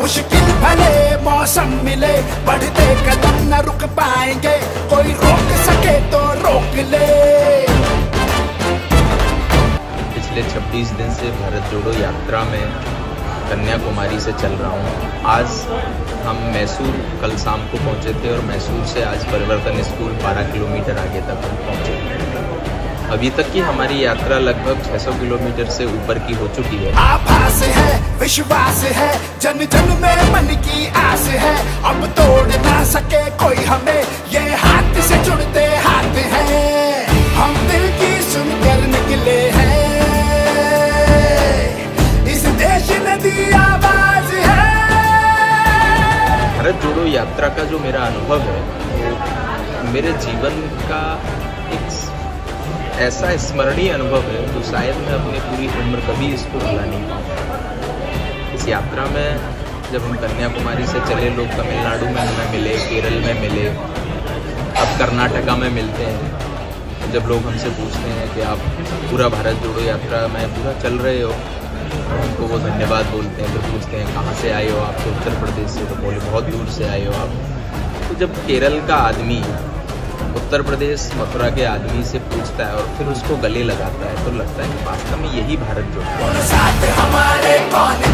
मुश्किल भले मौसम मिले, बढ़ते कदम न रुक पाएंगे, कोई रोक सके तो रोक ले। पिछले 26 दिन से भारत जोड़ो यात्रा में कन्याकुमारी से चल रहा हूँ। आज हम मैसूर कल शाम को पहुँचे थे और मैसूर से आज परिवर्तन स्कूल 12 किलोमीटर आगे तक हम पहुँचे। अभी तक की हमारी यात्रा लगभग 600 किलोमीटर से ऊपर की हो चुकी है। आभास है, विश्वास है, जन जन में मन की आस है, अब तोड़ ना सके कोई हमें, ये हाथ से जुड़ते हाथ हैं, हम दिल की सुनकर निकले हैं, इस देश ने दी आवाज है। भारत जोड़ो यात्रा का जो मेरा अनुभव है वो मेरे जीवन का एक ऐसा स्मरणीय अनुभव है जो शायद मैं अपनी पूरी उम्र कभी इसको भुला नहीं पाऊंगा। इस यात्रा में जब हम कन्याकुमारी से चले, लोग तमिलनाडु में हमें मिले, केरल में मिले, अब कर्नाटका में मिलते हैं। जब लोग हमसे पूछते हैं कि आप पूरा भारत जोड़ो यात्रा में पूरा चल रहे हो, उनको वो धन्यवाद बोलते हैं। फिर पूछते हैं कहाँ से आए हो आप, तो उत्तर प्रदेश से, तो बोले बहुत दूर से आए हो आप। तो जब केरल का आदमी उत्तर प्रदेश मथुरा के आदमी से पूछता है और फिर उसको गले लगाता है, तो लगता है कि वास्तव में यही भारत जोड़ो।